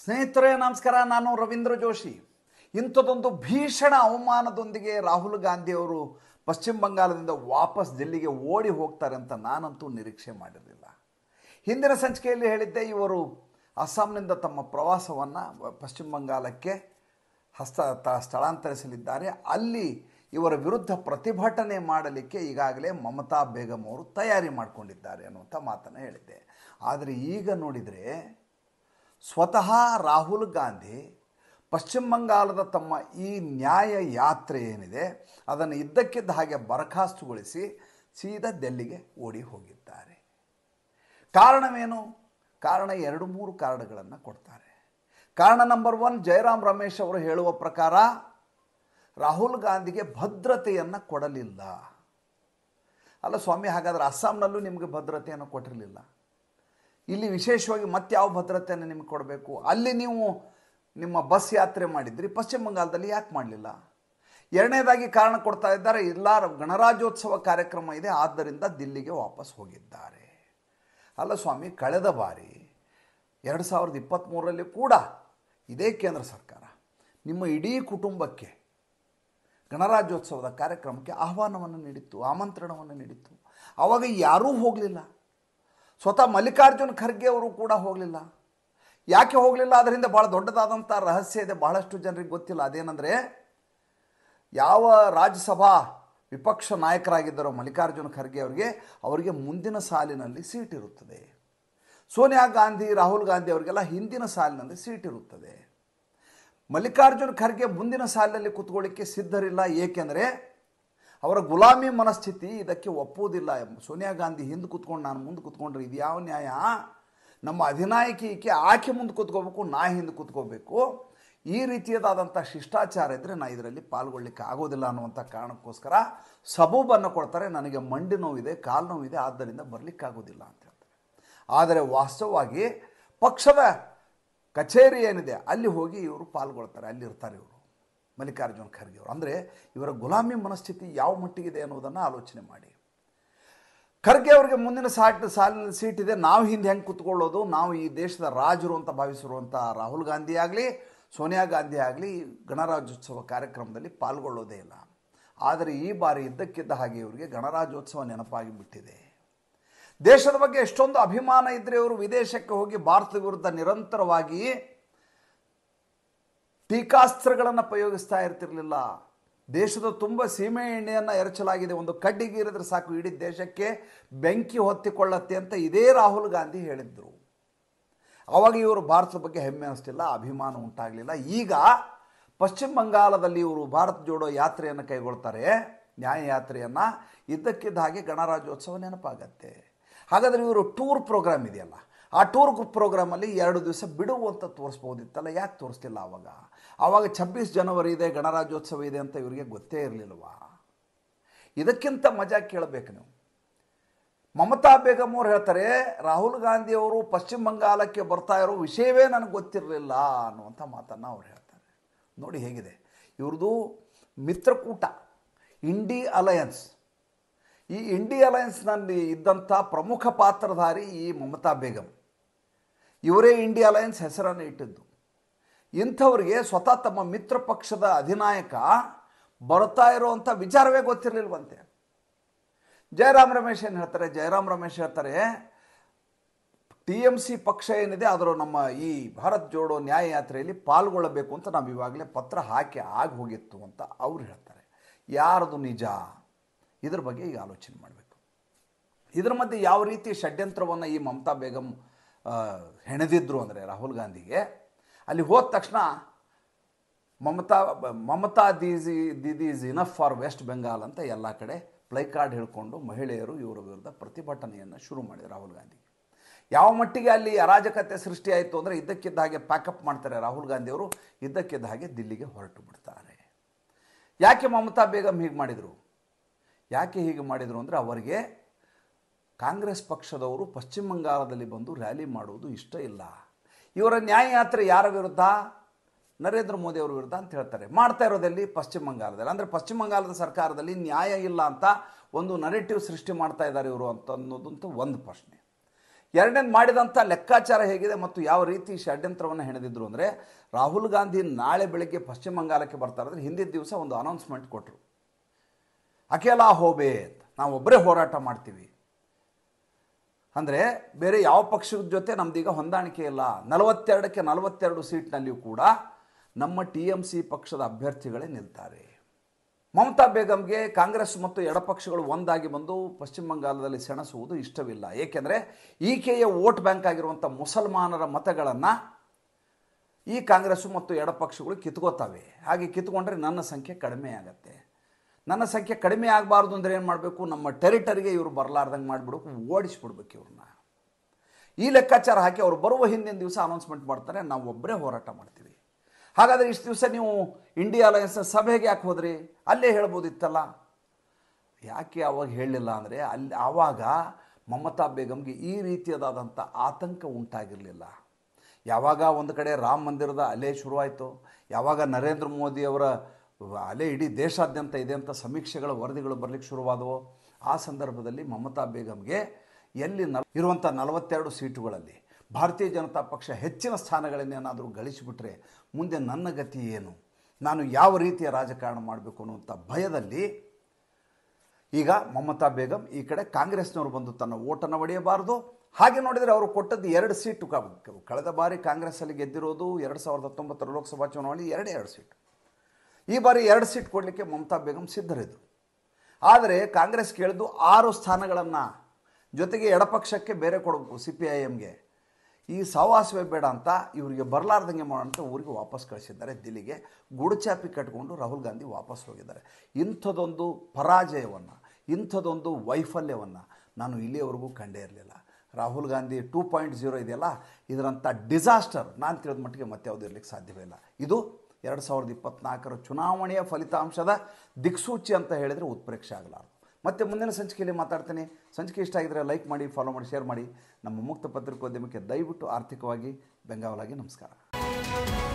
ಸ್ನೇಹಿತರೆ ನಮಸ್ಕಾರ. ನಾನು ರವೀಂದ್ರ ಜೋಶಿ. ಇಂಥದ್ದೊಂದು ಭೀಷಣ ಅವಮಾನದೊಂದಿಗೆ ರಾಹುಲ್ ಗಾಂಧಿಯವರು ಪಶ್ಚಿಮ ಬಂಗಾಳದಿಂದ ವಾಪಸ್ ದಿಲ್ಲಿಗೆ ಓಡಿ ಹೋಗ್ತಾರೆ ಅಂತ ನಾನಂತೂ ನಿರೀಕ್ಷೆ ಮಾಡಿರಲಿಲ್ಲ. ಹಿಂದಿನ ಸಂಚಿಕೆಯಲ್ಲಿ ಹೇಳಿದ್ದೆ, ಇವರು ಅಸ್ಸಾಂನಿಂದ ತಮ್ಮ ಪ್ರವಾಸವನ್ನು ಪಶ್ಚಿಮ ಬಂಗಾಳಕ್ಕೆ ಸ್ಥಳಾಂತರಿಸಲಿದ್ದಾರೆ. ಅಲ್ಲಿ ಇವರ ವಿರುದ್ಧ ಪ್ರತಿಭಟನೆ ಮಾಡಲಿಕ್ಕೆ ಈಗಾಗಲೇ ಮಮತಾ ಬೇಗಂ ಅವರು ತಯಾರಿ ಮಾಡಿಕೊಂಡಿದ್ದಾರೆ ಅನ್ನುವಂಥ ಮಾತನ್ನು ಹೇಳಿದ್ದೆ. ಆದರೆ ಈಗ ನೋಡಿದರೆ ಸ್ವತಃ ರಾಹುಲ್ ಗಾಂಧಿ ಪಶ್ಚಿಮ ಬಂಗಾಳದ ತಮ್ಮ ಈ ನ್ಯಾಯ ಯಾತ್ರೆ ಏನಿದೆ ಅದನ್ನು ಇದ್ದಕ್ಕಿದ್ದ ಹಾಗೆ ಬರಖಾಸ್ತುಗೊಳಿಸಿ ಸೀದಾ ದಿಲ್ಲಿಗೆ ಓಡಿ ಹೋಗಿದ್ದಾರೆ. ಕಾರಣವೇನು? ಕಾರಣ 2-3 ಕಾರಣಗಳನ್ನು ಕೊಡ್ತಾರೆ. ಕಾರಣ ನಂಬರ್ 1, ಜಯರಾಮ್ ರಮೇಶ್ ಅವರು ಹೇಳುವ ಪ್ರಕಾರ ರಾಹುಲ್ ಗಾಂಧಿಗೆ ಭದ್ರತೆಯನ್ನು ಕೊಡಲಿಲ್ಲ. ಅಲ್ಲ ಸ್ವಾಮಿ, ಹಾಗಾದರೆ ಅಸ್ಸಾಂನಲ್ಲೂ ನಿಮಗೆ ಭದ್ರತೆಯನ್ನು ಕೊಟ್ಟಿರಲಿಲ್ಲ, ಇಲ್ಲಿ ವಿಶೇಷವಾಗಿ ಮತ್ತೆ ಯಾವ ಭದ್ರತೆಯನ್ನು ನಿಮಗೆ ಕೊಡಬೇಕು? ಅಲ್ಲಿ ನೀವು ನಿಮ್ಮ ಬಸ್ ಯಾತ್ರೆ ಮಾಡಿದ್ರಿ, ಪಶ್ಚಿಮ ಬಂಗಾಳದಲ್ಲಿ ಯಾಕೆ ಮಾಡಲಿಲ್ಲ? ಎರಡನೇದಾಗಿ ಕಾರಣ ಕೊಡ್ತಾ ಇದ್ದಾರೆ, ಇಲ್ಲ ಗಣರಾಜ್ಯೋತ್ಸವ ಕಾರ್ಯಕ್ರಮ ಇದೆ, ಆದ್ದರಿಂದ ದಿಲ್ಲಿಗೆ ವಾಪಸ್ ಹೋಗಿದ್ದಾರೆ. ಅಲ್ಲ ಸ್ವಾಮಿ, ಕಳೆದ ಬಾರಿ 2023ರಲ್ಲಿ ಕೂಡ ಇದೇ ಕೇಂದ್ರ ಸರ್ಕಾರ ನಿಮ್ಮ ಇಡೀ ಕುಟುಂಬಕ್ಕೆ ಗಣರಾಜ್ಯೋತ್ಸವದ ಕಾರ್ಯಕ್ರಮಕ್ಕೆ ಆಹ್ವಾನವನ್ನು ನೀಡಿತ್ತು, ಆಮಂತ್ರಣವನ್ನು ನೀಡಿತ್ತು. ಆವಾಗ ಯಾರೂ ಹೋಗಲಿಲ್ಲ. ಸ್ವತಃ ಮಲ್ಲಿಕಾರ್ಜುನ್ ಖರ್ಗೆ ಅವರು ಕೂಡ ಹೋಗಲಿಲ್ಲ. ಯಾಕೆ ಹೋಗಲಿಲ್ಲ? ಅದರಿಂದ ಭಾಳ ದೊಡ್ಡದಾದಂಥ ರಹಸ್ಯ ಇದೆ, ಬಹಳಷ್ಟು ಜನರಿಗೆ ಗೊತ್ತಿಲ್ಲ. ಅದೇನೆಂದರೆ, ಯಾವ ರಾಜ್ಯಸಭಾ ವಿಪಕ್ಷ ನಾಯಕರಾಗಿದ್ದರೋ ಮಲ್ಲಿಕಾರ್ಜುನ್ ಖರ್ಗೆ ಅವರಿಗೆ ಮುಂದಿನ ಸಾಲಿನಲ್ಲಿ ಸೀಟ್ ಇರುತ್ತದೆ. ಸೋನಿಯಾ ಗಾಂಧಿ, ರಾಹುಲ್ ಗಾಂಧಿ ಅವರಿಗೆಲ್ಲ ಹಿಂದಿನ ಸಾಲಿನಲ್ಲಿ ಸೀಟ್ ಇರುತ್ತದೆ. ಮಲ್ಲಿಕಾರ್ಜುನ್ ಖರ್ಗೆ ಮುಂದಿನ ಸಾಲಿನಲ್ಲಿ ಕೂತ್ಕೊಳ್ಳಿಕ್ಕೆ ಸಿದ್ಧರಿಲ್ಲ. ಏಕೆಂದರೆ ಅವರ ಗುಲಾಮಿ ಮನಸ್ಥಿತಿ ಇದಕ್ಕೆ ಒಪ್ಪುವುದಿಲ್ಲ. ಸೋನಿಯಾ ಗಾಂಧಿ ಹಿಂದೆ ಕೂತ್ಕೊಂಡು ನಾನು ಮುಂದೆ ಕೂತ್ಕೊಂಡ್ರೆ ಇದು ಯಾವ ನ್ಯಾಯ? ನಮ್ಮ ಅಧಿನಾಯಕಿಕೆ ಆಕೆ ಮುಂದೆ ಕೂತ್ಕೋಬೇಕು, ನಾ ಹಿಂದೆ ಕೂತ್ಕೋಬೇಕು. ಈ ರೀತಿಯದಾದಂಥ ಶಿಷ್ಟಾಚಾರ ಇದ್ದರೆ ನಾ ಇದರಲ್ಲಿ ಪಾಲ್ಗೊಳ್ಳಿಕ್ಕೆ ಆಗೋದಿಲ್ಲ ಅನ್ನುವಂಥ ಕಾರಣಕ್ಕೋಸ್ಕರ ಸಬೂಬನ್ನು ಕೊಡ್ತಾರೆ. ನನಗೆ ಮಂಡಿ ನೋವಿದೆ, ಕಾಲು ನೋವಿದೆ, ಆದ್ದರಿಂದ ಬರಲಿಕ್ಕಾಗೋದಿಲ್ಲ ಅಂತ ಹೇಳ್ತಾರೆ. ಆದರೆ ವಾಸ್ತವವಾಗಿ ಪಕ್ಷದ ಕಚೇರಿ ಏನಿದೆ ಅಲ್ಲಿ ಹೋಗಿ ಇವರು ಪಾಲ್ಗೊಳ್ತಾರೆ, ಅಲ್ಲಿರ್ತಾರೆ ಇವರು ಮಲ್ಲಿಕಾರ್ಜುನ್ ಖರ್ಗೆ ಅವರು. ಅಂದರೆ ಇವರ ಗುಲಾಮಿ ಮನಸ್ಥಿತಿ ಯಾವ ಮಟ್ಟಿಗಿದೆ ಅನ್ನೋದನ್ನು ಆಲೋಚನೆ ಮಾಡಿ. ಖರ್ಗೆ ಅವರಿಗೆ ಮುಂದಿನ ಸಾಲಿನಲ್ಲಿ ಸೀಟ್ ಇದೆ, ನಾವು ಹಿಂದೆ ಹೆಂಗೆ ಕೂತ್ಕೊಳ್ಳೋದು? ನಾವು ಈ ದೇಶದ ರಾಜರು ಅಂತ ಭಾವಿಸಿರುವಂಥ ರಾಹುಲ್ ಗಾಂಧಿ ಆಗಲಿ ಸೋನಿಯಾ ಗಾಂಧಿ ಆಗಲಿ ಗಣರಾಜ್ಯೋತ್ಸವ ಕಾರ್ಯಕ್ರಮದಲ್ಲಿ ಪಾಲ್ಗೊಳ್ಳೋದೇ ಇಲ್ಲ. ಆದರೆ ಈ ಬಾರಿ ಇದ್ದಕ್ಕಿದ್ದ ಹಾಗೆ ಇವರಿಗೆ ಗಣರಾಜ್ಯೋತ್ಸವ ನೆನಪಾಗಿ ಬಿಟ್ಟಿದೆ. ದೇಶದ ಬಗ್ಗೆ ಎಷ್ಟೊಂದು ಅಭಿಮಾನ ಇದ್ದರೆ ಇವರು ವಿದೇಶಕ್ಕೆ ಹೋಗಿ ಭಾರತದ ವಿರುದ್ಧ ನಿರಂತರವಾಗಿ ಟೀಕಾಸ್ತ್ರಗಳನ್ನು ಪ್ರಯೋಗಿಸ್ತಾ ಇರ್ತಿರಲಿಲ್ಲ. ದೇಶದ ತುಂಬ ಸೀಮೆ ಎಣ್ಣೆಯನ್ನು ಎರಚಲಾಗಿದೆ, ಒಂದು ಕಡ್ಡಿಗೆ ಇರಿದ್ರೆ ಸಾಕು ಇಡೀ ದೇಶಕ್ಕೆ ಬೆಂಕಿ ಹೊತ್ತಿಕೊಳ್ಳತ್ತೆ ಅಂತ ಇದೇ ರಾಹುಲ್ ಗಾಂಧಿ ಹೇಳಿದ್ರು. ಆವಾಗ ಇವರು ಭಾರತದ ಬಗ್ಗೆ ಹೆಮ್ಮೆ ಅನಿಸ್ತಿಲ್ಲ, ಅಭಿಮಾನ ಉಂಟಾಗಲಿಲ್ಲ. ಈಗ ಪಶ್ಚಿಮ ಬಂಗಾಳದಲ್ಲಿ ಇವರು ಭಾರತ್ ಜೋಡೋ ಯಾತ್ರೆಯನ್ನು ಕೈಗೊಳ್ತಾರೆ, ನ್ಯಾಯ ಯಾತ್ರೆಯನ್ನು. ಇದ್ದಕ್ಕಿದ್ದ ಹಾಗೆ ಗಣರಾಜ್ಯೋತ್ಸವ ನೆನಪಾಗತ್ತೆ. ಹಾಗಾದರೆ ಇವರು ಟೂರ್ ಪ್ರೋಗ್ರಾಮ್ ಇದೆಯಲ್ಲ, ಆ ಟೂರ್ ಪ್ರೋಗ್ರಾಮಲ್ಲಿ 2 ದಿವಸ ಬಿಡುವು ಅಂತ ತೋರಿಸ್ಬೋದಿತ್ತಲ್ಲ, ಯಾಕೆ ತೋರಿಸ್ತಿಲ್ಲ? ಆವಾಗ 26 ಜನವರಿ ಇದೆ, ಗಣರಾಜ್ಯೋತ್ಸವ ಇದೆ ಅಂತ ಇವರಿಗೆ ಗೊತ್ತೇ ಇರಲಿಲ್ವಾ? ಇದಕ್ಕಿಂತ ಮಜಾ ಕೇಳಬೇಕು ನೀವು. ಮಮತಾ ಬೇಗಂ ಅವರು ಹೇಳ್ತಾರೆ, ರಾಹುಲ್ ಗಾಂಧಿಯವರು ಪಶ್ಚಿಮ ಬಂಗಾಳಕ್ಕೆ ಬರ್ತಾ ಇರೋ ವಿಷಯವೇ ನನಗೆ ಗೊತ್ತಿರಲಿಲ್ಲ ಅನ್ನುವಂಥ ಮಾತನ್ನು ಅವ್ರು ಹೇಳ್ತಾರೆ. ನೋಡಿ ಹೇಗಿದೆ ಇವ್ರದ್ದು ಮಿತ್ರಕೂಟ, ಇಂಡಿ ಅಲಯನ್ಸ್. ಈ ಇಂಡಿ ಅಲಯನ್ಸ್ನಲ್ಲಿ ಇದ್ದಂಥ ಪ್ರಮುಖ ಪಾತ್ರಧಾರಿ ಈ ಮಮತಾ ಬೇಗಂ. ಇವರೇ ಇಂಡಿ ಅಲಯನ್ಸ್ ಹೆಸರನ್ನು ಇಟ್ಟಿದ್ದು. ಇಂಥವ್ರಿಗೆ ಸ್ವತಃ ತಮ್ಮ ಮಿತ್ರ ಪಕ್ಷದ ಅಧಿನಾಯಕ ಬರ್ತಾ ಇರೋವಂಥ ವಿಚಾರವೇ ಗೊತ್ತಿರಲಿಲ್ವಂತೆ. ಜಯರಾಮ್ ರಮೇಶ್ ಏನು ಹೇಳ್ತಾರೆ? ಜಯರಾಮ್ ರಮೇಶ್ ಹೇಳ್ತಾರೆ, TMC ಪಕ್ಷ ಏನಿದೆ ಅದರ ನಮ್ಮ ಈ ಭಾರತ್ ಜೋಡೋ ನ್ಯಾಯ ಯಾತ್ರೆಯಲ್ಲಿ ಪಾಲ್ಗೊಳ್ಳಬೇಕು ಅಂತ ನಾವು ಇವಾಗಲೇ ಪತ್ರ ಹಾಕಿ ಆಗಿ ಹೋಗಿತ್ತು ಅಂತ ಅವ್ರು ಹೇಳ್ತಾರೆ. ಯಾರದು ನಿಜ? ಇದ್ರ ಬಗ್ಗೆ ಈಗ ಆಲೋಚನೆ ಮಾಡಬೇಕು. ಇದರ ಮಧ್ಯೆ ಯಾವ ರೀತಿ ಷಡ್ಯಂತ್ರವನ್ನು ಈ ಮಮತಾ ಬೇಗಂ ಹೆಣೆದಿದ್ರು ಅಂದರೆ ರಾಹುಲ್ ಗಾಂಧಿಗೆ, ಅಲ್ಲಿ ಹೋದ ತಕ್ಷಣ Mamata Didi is enough for West Bengal ಅಂತ ಎಲ್ಲ ಕಡೆ ಪ್ಲೈಕಾರ್ಡ್ ಹಿಡ್ಕೊಂಡು ಮಹಿಳೆಯರು ಇವರ ವಿರುದ್ಧ ಪ್ರತಿಭಟನೆಯನ್ನು ಶುರು ಮಾಡಿದರು ರಾಹುಲ್ ಗಾಂಧಿ. ಯಾವ ಮಟ್ಟಿಗೆ ಅಲ್ಲಿ ಅರಾಜಕತೆ ಸೃಷ್ಟಿಯಾಯಿತು ಅಂದರೆ ಇದ್ದಕ್ಕಿದ್ದ ಹಾಗೆ ಪ್ಯಾಕಪ್ ಮಾಡ್ತಾರೆ ರಾಹುಲ್ ಗಾಂಧಿಯವರು, ಇದ್ದಕ್ಕಿದ್ದ ಹಾಗೆ ದಿಲ್ಲಿಗೆ ಹೊರಟು ಬಿಡ್ತಾರೆ. ಯಾಕೆ ಮಮತಾ ಬೇಗಂ ಹೀಗೆ ಮಾಡಿದರು? ಯಾಕೆ ಹೀಗೆ ಮಾಡಿದರು ಅಂದರೆ ಅವರಿಗೆ ಕಾಂಗ್ರೆಸ್ ಪಕ್ಷದವರು ಪಶ್ಚಿಮ ಬಂಗಾಳದಲ್ಲಿ ಬಂದು ರ್ಯಾಲಿ ಮಾಡುವುದು ಇಷ್ಟ ಇಲ್ಲ. ಇವರ ನ್ಯಾಯ ಯಾತ್ರೆ ಯಾರ ವಿರುದ್ಧ? ನರೇಂದ್ರ ಮೋದಿ ಅವರ ವಿರುದ್ಧ ಅಂತ ಹೇಳ್ತಾರೆ. ಮಾಡ್ತಾ ಇರೋದಲ್ಲಿ ಪಶ್ಚಿಮ ಬಂಗಾಳದಲ್ಲಿ. ಅಂದರೆ ಪಶ್ಚಿಮ ಬಂಗಾಳದ ಸರ್ಕಾರದಲ್ಲಿ ನ್ಯಾಯ ಇಲ್ಲ ಅಂತ ಒಂದು ನರೇಟಿವ್ ಸೃಷ್ಟಿ ಮಾಡ್ತಾ ಇದ್ದಾರೆ ಇವರು ಅಂತ ಅನ್ನೋದಂತೂ ಒಂದು ಪ್ರಶ್ನೆ. ಎರಡನೇದು ಮಾಡಿದಂಥ ಲೆಕ್ಕಾಚಾರ ಹೇಗಿದೆ ಮತ್ತು ಯಾವ ರೀತಿ ಷಡ್ಯಂತ್ರವನ್ನು ಹೆಣೆದಿದ್ರು ಅಂದರೆ, ರಾಹುಲ್ ಗಾಂಧಿ ನಾಳೆ ಬೆಳಗ್ಗೆ ಪಶ್ಚಿಮ ಬಂಗಾಳಕ್ಕೆ ಬರ್ತಾರೆ ಅಂದರೆ ಹಿಂದಿನ ದಿವಸ ಒಂದು ಅನೌನ್ಸ್ಮೆಂಟ್ ಕೊಟ್ಟರು. ಅಕೇಲಾ ಹೋಬೇತ್, ನಾವು ಒಬ್ಬರೇ ಹೋರಾಟ ಮಾಡ್ತೀವಿ ಅಂದರೆ ಬೇರೆ ಯಾವ ಪಕ್ಷದ ಜೊತೆ ನಮ್ದೀಗ ಹೊಂದಾಣಿಕೆ ಇಲ್ಲ. 42ಕ್ಕೆ 42 ಸೀಟ್ನಲ್ಲಿಯೂ ಕೂಡ ನಮ್ಮ TMC ಪಕ್ಷದ ಅಭ್ಯರ್ಥಿಗಳೇ ನಿಲ್ತಾರೆ. ಮಮತಾ ಬೇಗಂಗೆ ಕಾಂಗ್ರೆಸ್ ಮತ್ತು ಎಡಪಕ್ಷಗಳು ಒಂದಾಗಿ ಬಂದು ಪಶ್ಚಿಮ ಬಂಗಾಳದಲ್ಲಿ ಸೆಣಸುವುದು ಇಷ್ಟವಿಲ್ಲ. ಏಕೆಂದರೆ ಈಕೆಯ ವೋಟ್ ಬ್ಯಾಂಕ್ ಆಗಿರುವಂಥ ಮುಸಲ್ಮಾನರ ಮತಗಳನ್ನು ಈ ಕಾಂಗ್ರೆಸ್ಸು ಮತ್ತು ಎಡಪಕ್ಷಗಳು ಕಿತ್ಕೋತವೆ. ಹಾಗೆ ಕಿತ್ಕೊಂಡ್ರೆ ನನ್ನ ಸಂಖ್ಯೆ ಕಡಿಮೆ ಆಗುತ್ತೆ. ನನ್ನ ಸಂಖ್ಯೆ ಕಡಿಮೆ ಆಗಬಾರ್ದು ಅಂದರೆ ಏನು ಮಾಡಬೇಕು, ನಮ್ಮ ಟೆರಿಟರಿಗೆ ಇವರು ಬರಲಾರ್ದಂಗೆ ಮಾಡಿಬಿಡಬೇಕು, ಓಡಿಸ್ಬಿಡ್ಬೇಕು ಇವ್ರನ್ನ. ಈ ಲೆಕ್ಕಾಚಾರ ಹಾಕಿ ಅವರು ಬರುವ ಹಿಂದಿನ ದಿವಸ ಅನೌನ್ಸ್ಮೆಂಟ್ ಮಾಡ್ತಾರೆ, ನಾವು ಒಬ್ಬರೇ ಹೋರಾಟ ಮಾಡ್ತೀವಿ. ಹಾಗಾದರೆ ಇಷ್ಟು ದಿವಸ ನೀವು ಇಂಡಿಯಾ ಅಲಯನ್ಸ್ ಸಭೆಗೆ ಯಾಕೆ ಹೋದ್ರಿ? ಅಲ್ಲೇ ಹೇಳ್ಬೋದಿತ್ತಲ್ಲ. ಯಾಕೆ ಅವಾಗ ಹೇಳಲಿಲ್ಲ ಅಂದರೆ ಆವಾಗ ಮಮತಾ ಬೇಗಂಗೆ ಈ ರೀತಿಯಾದಂಥ ಆತಂಕ ಉಂಟಾಗಿರಲಿಲ್ಲ. ಯಾವಾಗ ಒಂದು ಕಡೆ ರಾಮ ಮಂದಿರದ ಅಲೆ ಶುರುವಾಯಿತು, ಯಾವಾಗ ನರೇಂದ್ರ ಮೋದಿಯವರ ಅಲೆ ಇಡೀ ದೇಶಾದ್ಯಂತ ಇದೆ ಅಂತ ಸಮೀಕ್ಷೆಗಳ ವರದಿಗಳು ಬರಲಿಕ್ಕೆ ಶುರುವಾದವು, ಆ ಸಂದರ್ಭದಲ್ಲಿ ಮಮತಾ ಬೇಗಂಗೆ ಎಲ್ಲಿ ಇರುವಂಥ 42 ಸೀಟುಗಳಲ್ಲಿ ಭಾರತೀಯ ಜನತಾ ಪಕ್ಷ ಹೆಚ್ಚಿನ ಸ್ಥಾನಗಳನ್ನೇನಾದರೂ ಗಳಿಸಿಬಿಟ್ರೆ ಮುಂದೆ ನನ್ನ ಗತಿ ಏನು, ನಾನು ಯಾವ ರೀತಿಯ ರಾಜಕಾರಣ ಮಾಡಬೇಕು ಅನ್ನುವಂಥ ಭಯದಲ್ಲಿ ಈಗ ಮಮತಾ ಬೇಗಂ ಈ ಕಡೆ ಕಾಂಗ್ರೆಸ್ನವರು ಬಂದು ತನ್ನ ಓಟನ್ನು ಒಡೆಯಬಾರದು. ಹಾಗೆ ನೋಡಿದರೆ ಅವರು ಕೊಟ್ಟದ್ದು 2 ಸೀಟು. ಕಳೆದ ಬಾರಿ ಕಾಂಗ್ರೆಸ್ಸಲ್ಲಿ ಗೆದ್ದಿರೋದು 2019 ಲೋಕಸಭಾ ಚುನಾವಣೆ 2 ಸೀಟು. ಈ ಬಾರಿ 2 ಸೀಟ್ ಕೊಡಲಿಕ್ಕೆ ಮಮತಾ ಬೇಗಂ ಸಿದ್ಧರಿದ್ದರು. ಆದರೆ ಕಾಂಗ್ರೆಸ್ ಕೇಳಿದ್ದು 6 ಸ್ಥಾನಗಳನ್ನು, ಜೊತೆಗೆ ಎಡಪಕ್ಷಕ್ಕೆ ಬೇರೆ ಕೊಡಬೇಕು, CPIMಗೆ. ಈ ಸಹವಾಸವೇ ಬೇಡ ಅಂತ ಇವರಿಗೆ ಬರಲಾರ್ದಂಗೆ ಮಾಡೋಂಥ ಊರಿಗೆ ವಾಪಸ್ ಕಳಿಸಿದ್ದಾರೆ. ದಿಲ್ಲಿಗೆ ಗುಡುಚಾಪಿ ಕಟ್ಕೊಂಡು ರಾಹುಲ್ ಗಾಂಧಿ ವಾಪಸ್ ಹೋಗಿದ್ದಾರೆ. ಇಂಥದ್ದೊಂದು ಪರಾಜಯವನ್ನು, ಇಂಥದ್ದೊಂದು ವೈಫಲ್ಯವನ್ನು ನಾನು ಇಲ್ಲಿಯವರೆಗೂ ಕಂಡೇ ಇರಲಿಲ್ಲ. ರಾಹುಲ್ ಗಾಂಧಿ 2.0 ಇದೆಯಲ್ಲ, ಇದರಂಥ ಡಿಸಾಸ್ಟರ್ ನಾನು ತಿಳಿದ ಮಟ್ಟಿಗೆ ಮತ್ತೆ ಯಾವುದೂ ಇರಲಿಕ್ಕೆ ಸಾಧ್ಯವೇ ಇಲ್ಲ. ಇದು 2024 ಚುನಾವಣೆಯ ಫಲಿತಾಂಶದ ದಿಕ್ಸೂಚಿ ಅಂತ ಹೇಳಿದರೆ ಉತ್ಪ್ರೇಕ್ಷೆ ಆಗಲಾರದು. ಮತ್ತೆ ಮುಂದಿನ ಸಂಚಿಕೆಯಲ್ಲಿ ಮಾತಾಡ್ತೀನಿ. ಸಂಚಿಕೆ ಇಷ್ಟ ಆಗಿದ್ದರೆ ಲೈಕ್ ಮಾಡಿ, ಫಾಲೋ ಮಾಡಿ, ಶೇರ್ ಮಾಡಿ. ನಮ್ಮ ಮುಕ್ತ ಪತ್ರಿಕೋದ್ಯಮಕ್ಕೆ ದಯವಿಟ್ಟು ಆರ್ಥಿಕವಾಗಿ ಬೆಂಗಾವಲಾಗಿ. ನಮಸ್ಕಾರ.